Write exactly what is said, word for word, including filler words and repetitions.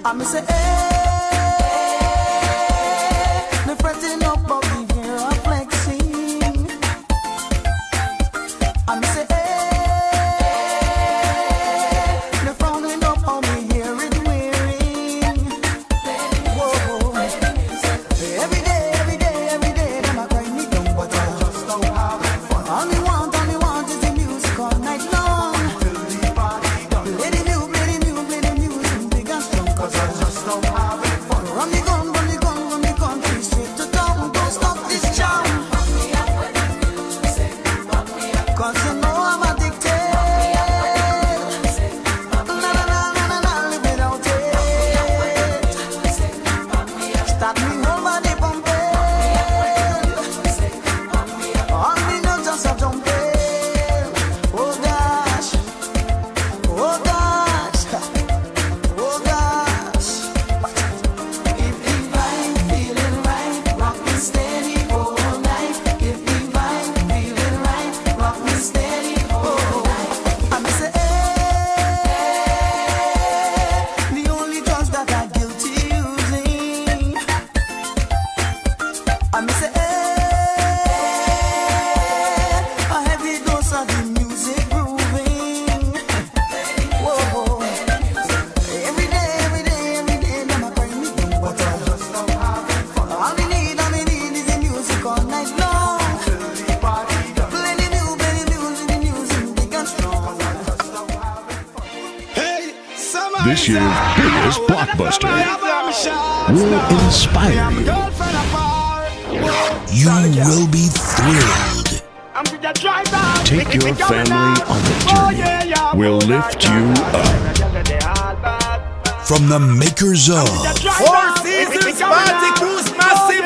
I'm say, hey, me fretting up about the year of flexing. I'm say, hey, me frowning up on me hear it wearing. Whoa, every day, every day, every day, them a cry me down, but I just don't have fun. All me want, all me want is the music all night long. Till the party done. Play the music, play the music, play the music big and strong, cause I just don't have fun. Run the gun, run the gun, run the country straight to town. Don't stop this jam. Cause you know I'm addicted. Na na na na na na, live without it. Start me whole body pumping. All me know just a jumping. Oh gosh, oh gosh, oh gosh. If the vibe feeling right, rock me steady all night. If the vibe feeling right, rock me steady all night. I'm say, hey, the only drugs that I guilty using. I'm say, hey, a heavy dose of the music grooving. Whoa, every day, every day, every day, them a cry me down, but I just don't have fun. All me need, all me need is the music all night long. Till the party done. Play the new, play the music, the music big and strong. I just don't have fun. Hey, summer This is year's out. biggest blockbuster will will inspire you. You will be thrilled. Take your family on the journey. We'll lift you up. From the makers of Four Seasons Party Cruise Massive.